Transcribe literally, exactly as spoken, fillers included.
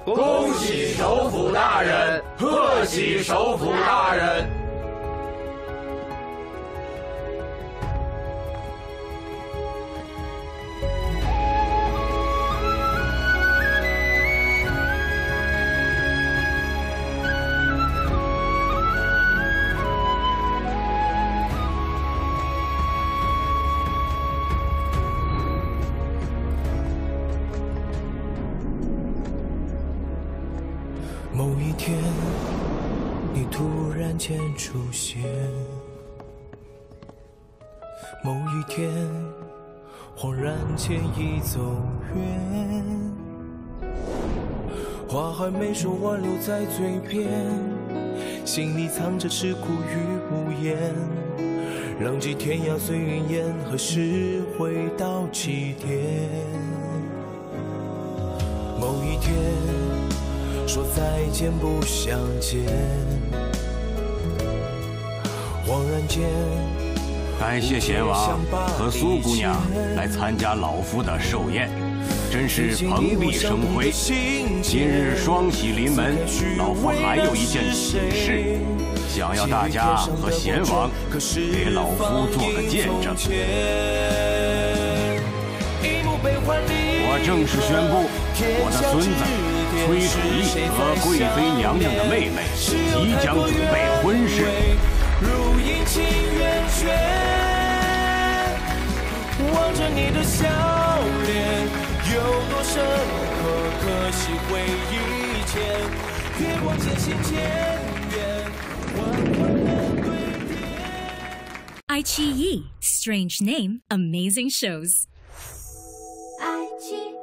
恭喜首府大人，贺喜首府大人。 某一天，你突然间出现。某一天，恍然间已走远。话还没说完，留在嘴边，心里藏着吃苦与无言。浪迹天涯随云烟，何时回到起点？某一天。说再见不相见，恍然间。 感谢贤王和苏姑娘来参加老夫的寿宴，真是蓬荜生辉。今日双喜临门，老夫还有一件喜事，想要大家和贤王给老夫做个见证。我正式宣布，我的孙子。崔楚义和贵妃娘娘的妹妹即将准备婚事。 如影情缘雪，望着你的笑脸，有多深刻，可惜回忆间，月光渐行渐远，缓缓的堆叠。 iQiyi, strange name, amazing shows. iQiyi